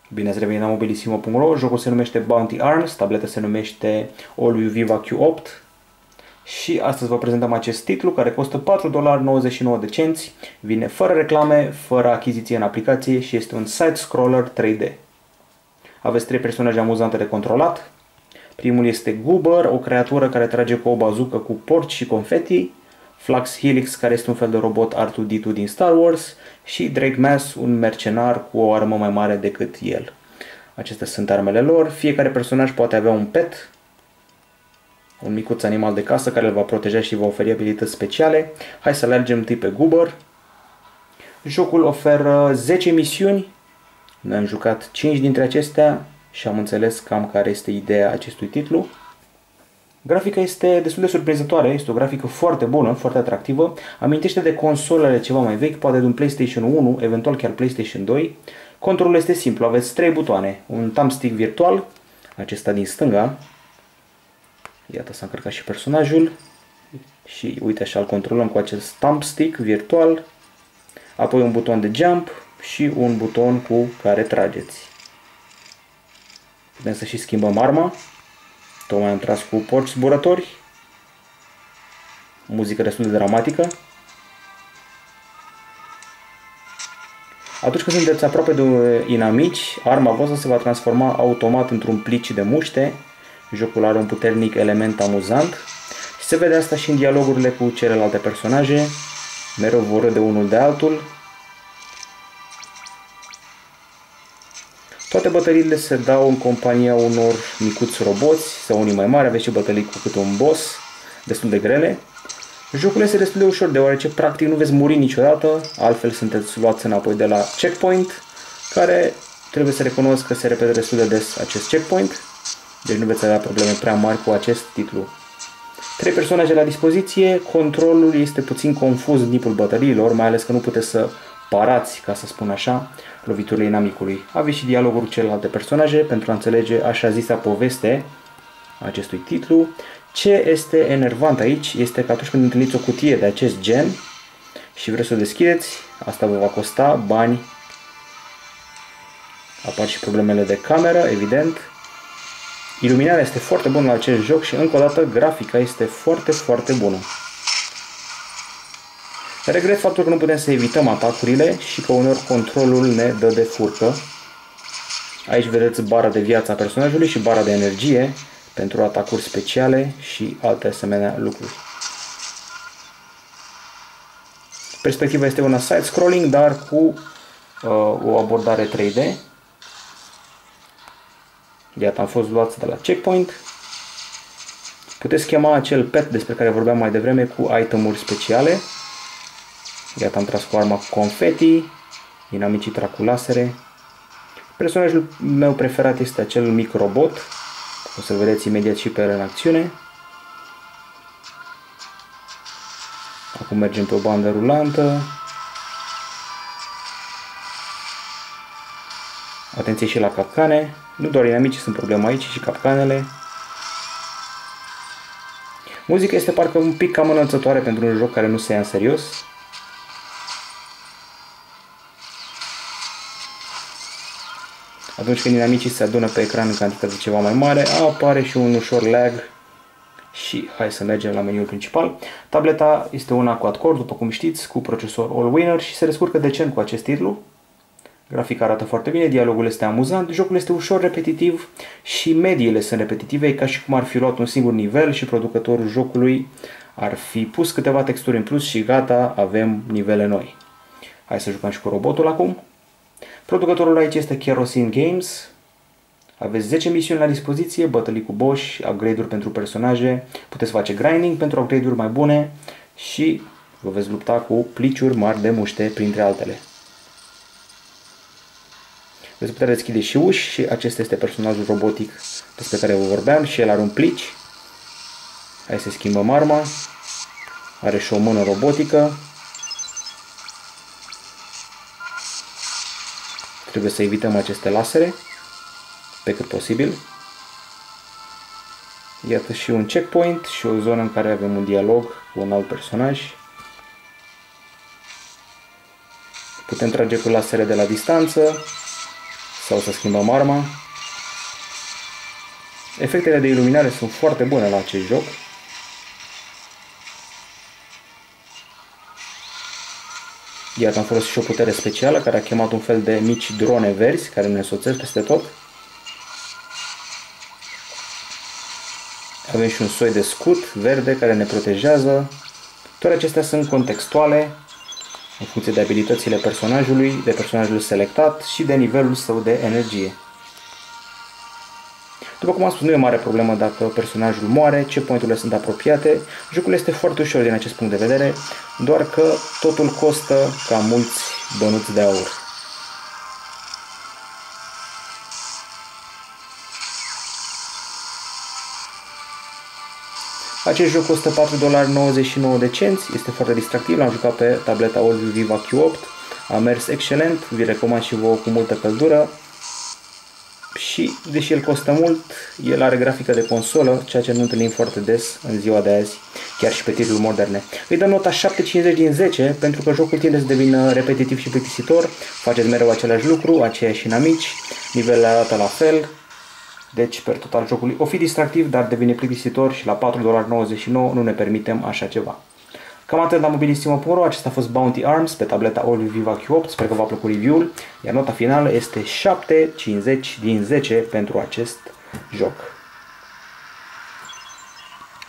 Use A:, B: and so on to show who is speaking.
A: Bine ați revenit la mobilisimo.ro, jocul se numește Bounty Arms, tableta se numește All Viva Q8 și astăzi vă prezentăm acest titlu care costă $4,99, vine fără reclame, fără achiziție în aplicație și este un side-scroller 3D. Aveți 3 personaje amuzante de controlat. Primul este Goober, o creatură care trage cu o bazucă cu porci și confeti, Flux Helix, care este un fel de robot R2-D2 din Star Wars, și Drake Mass, un mercenar cu o armă mai mare decât el. Acestea sunt armele lor. Fiecare personaj poate avea un pet, un micuț animal de casă care îl va proteja și va oferi abilități speciale. Hai să alergem întâi pe Goober. Jocul oferă 10 misiuni. Noi am jucat 5 dintre acestea și am înțeles cam care este ideea acestui titlu. Grafica este destul de surprinzătoare, este o grafică foarte bună, foarte atractivă. Amintește de consolele ceva mai vechi, poate de un PlayStation 1, eventual chiar PlayStation 2. Controlul este simplu, aveți 3 butoane. Un thumbstick virtual, acesta din stânga. Iată, s-a încărcat și personajul. Și uite așa, îl controlăm cu acest thumbstick virtual. Apoi un buton de jump și un buton cu care trageți. Putem să și schimbăm arma. Tocmai am tras cu porci zburători. Muzică destul de dramatică. Atunci când sunteți aproape de inamici, arma voastră se va transforma automat într-un plici de muște. Jocul are un puternic element amuzant. Și se vede asta și în dialogurile cu celelalte personaje. Mereu vor râde unul de altul. Toate bătăliile se dau în compania unor micuți roboți sau unii mai mari, aveți și bătălii cu câte un boss, destul de grele. Jocul este destul de ușor, deoarece practic nu veți muri niciodată, altfel sunteți luați înapoi de la checkpoint, care trebuie să recunosc că se repetă destul de des acest checkpoint, deci nu veți avea probleme prea mari cu acest titlu. 3 personaje la dispoziție, controlul este puțin confuz în timpul bătăliilor, mai ales că nu puteți să parați, ca să spun așa, loviturile inamicului. Aveți și dialoguri cu celelalte personaje pentru a înțelege așa zisa poveste a acestui titlu. Ce este enervant aici este că atunci când întâlniți o cutie de acest gen și vreți să o deschideți, asta vă va costa bani. Apar și problemele de cameră, evident. Iluminarea este foarte bună la acest joc și încă o dată grafica este foarte, foarte bună. Regret faptul că nu putem să evităm atacurile și că uneori controlul ne dă de furcă. Aici vedeți bara de viață a personajului și bara de energie pentru atacuri speciale și alte asemenea lucruri. Perspectiva este una side-scrolling, dar cu o abordare 3D. Iată, am fost luați de la checkpoint. Puteți chema acel pet despre care vorbeam mai devreme cu itemuri speciale. Iată, am tras cu arma cu confeti, inamicii trag cu lasere. Personajul meu preferat este acel mic robot. O să-l vedeți imediat și pe el în acțiune. Acum mergem pe o bandă rulantă. Atenție și la capcane. Nu doar inamicii sunt problema aici, ci și capcanele. Muzica este parcă un pic cam înălțătoare pentru un joc care nu se ia în serios. Atunci când inamicii se adună pe ecran în cantitate ceva mai mare, apare și un ușor lag. Și hai să mergem la meniul principal. Tableta este una quad-core, după cum știți, cu procesor Allwinner și se descurcă decent cu acest titlu. Grafica arată foarte bine, dialogul este amuzant, jocul este ușor repetitiv și mediile sunt repetitive, ca și cum ar fi luat un singur nivel și producătorul jocului ar fi pus câteva texturi în plus și gata, avem nivele noi. Hai să jucăm și cu robotul acum. Producătorul aici este Kerosene Games. Aveți 10 misiuni la dispoziție, bătălii cu boss, upgrade-uri pentru personaje, puteți face grinding pentru upgrade-uri mai bune și vă veți lupta cu pliciuri mari de muște, printre altele. Veți putea deschide și uși și acesta este personajul robotic despre care vă vorbeam și el are un plici. Hai să schimbăm arma. Are și o mână robotică. Trebuie să evităm aceste lasere pe cât posibil. Iată și un checkpoint și o zonă în care avem un dialog cu un alt personaj. Putem trage cu lasere de la distanță sau să schimbăm arma. Efectele de iluminare sunt foarte bune la acest joc. Iată, am folosit și o putere specială care a chemat un fel de mici drone verzi care ne însoțesc peste tot. Avem și un soi de scut verde care ne protejează. Toate acestea sunt contextuale în funcție de abilitățile personajului, de personajul selectat și de nivelul său de energie. După cum am spus, nu e o mare problemă dacă personajul moare, checkpoint-urile sunt apropiate. Jocul este foarte ușor din acest punct de vedere, doar că totul costă cam mulți bănuți de aur. Acest joc costă $4,99, este foarte distractiv, l-am jucat pe tableta AllView Viva Q8, a mers excelent, vi recomand și vouă cu multă căldură. Și, deși el costă mult, el are grafică de consolă, ceea ce nu întâlnim foarte des în ziua de azi, chiar și pe titluri moderne. Îi dăm nota 7,50 din 10, pentru că jocul tinde să devină repetitiv și plictisitor, faceți mereu același lucru, aceiași inamici, nivelele arată la fel, deci, per total, jocul o fi distractiv, dar devine plictisitor și la $4,99 nu ne permitem așa ceva. Cam atât la mobilissimo.ro, acesta a fost Bounty Arms pe tableta AllView Viva Q8, sper că v-a plăcut review-ul, iar nota finală este 7,50 din 10 pentru acest joc.